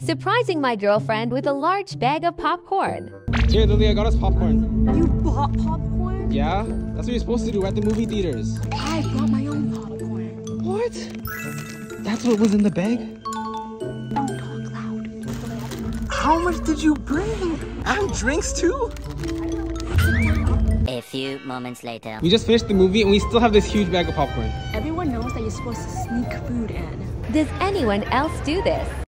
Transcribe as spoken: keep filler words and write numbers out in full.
surprising my girlfriend with a large bag of popcorn. Here, Lily, I got us popcorn. You bought popcorn? Yeah? That's what you're supposed to do at the movie theaters. I brought my own popcorn. What? That's what was in the bag? Don't talk loud. How much did you bring? And drinks too? A few moments later. We just finished the movie and we still have this huge bag of popcorn. Everyone knows that you're supposed to sneak food in. Does anyone else do this?